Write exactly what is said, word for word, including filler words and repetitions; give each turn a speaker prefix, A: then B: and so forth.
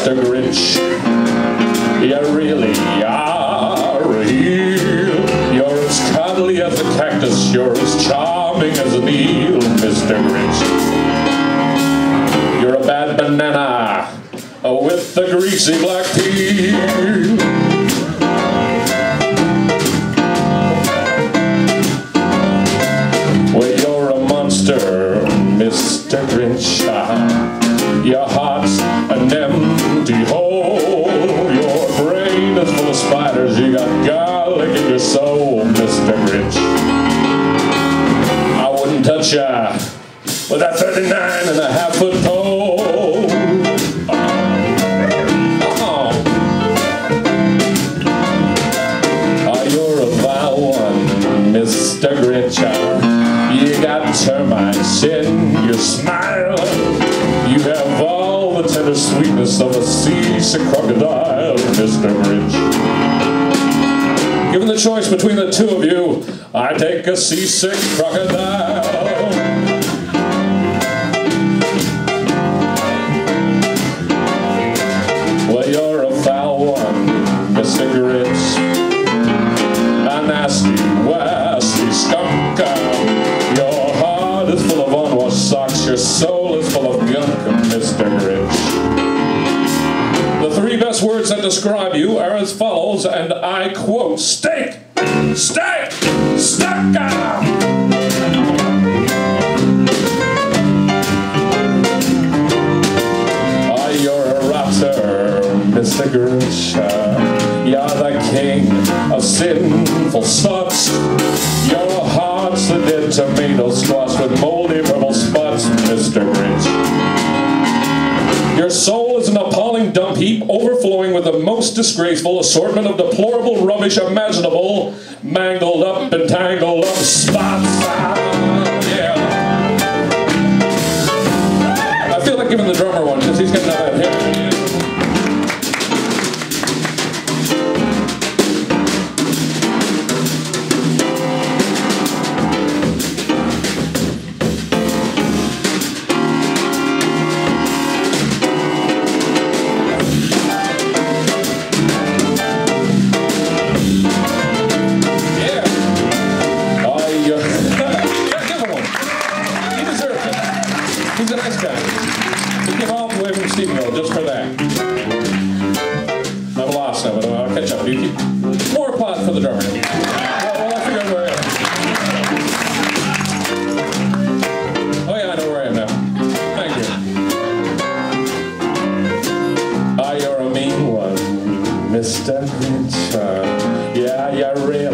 A: Mister Grinch. You really are a heel. You're as cuddly as a cactus, you're as charming as an eel, Mister Grinch. You're a bad banana with the greasy black peel. Well, you're a monster, Mister Grinch. Your heart's an empty hole. Your brain is full of spiders. You got garlic in your soul, Mister Grinch. I wouldn't touch ya with that thirty-nine and a half foot pole. Oh. Oh, you're a vile one, Mister Grinch. You got termites in your smile. You have all the tender sweetness of a seasick crocodile, Mister Grinch. Given the choice between the two of you, I take a seasick crocodile. Well, you're a foul one, Mister Grinch. A nasty, wasty skunk. Your heart is full of unwashed socks. Your soul is full of gunk, Mister Grinch. The three best words that describe you are as follows, and I quote: steak, steak, stuck. Oh, you're a rotter, Mister Grinch. You're the king of sinful spots. Your heart's a dead tomato squash with moldy purple spots, Mister Grinch. Your soul is an appalling dump heap overflowing with the most disgraceful assortment of deplorable rubbish imaginable, mangled up and tangled up spots. Yeah. I feel like giving the drummer one because he's getting that hip. He's a nice guy. We came all the way from Stephenville just for that. I've lost now, but I'll catch up. You keep more applause for the drummer. Well, well, I figured where I am. Oh yeah, I know where I am now. Thank you. Ah, you're a mean one, Mister Grinch. Yeah, you're real.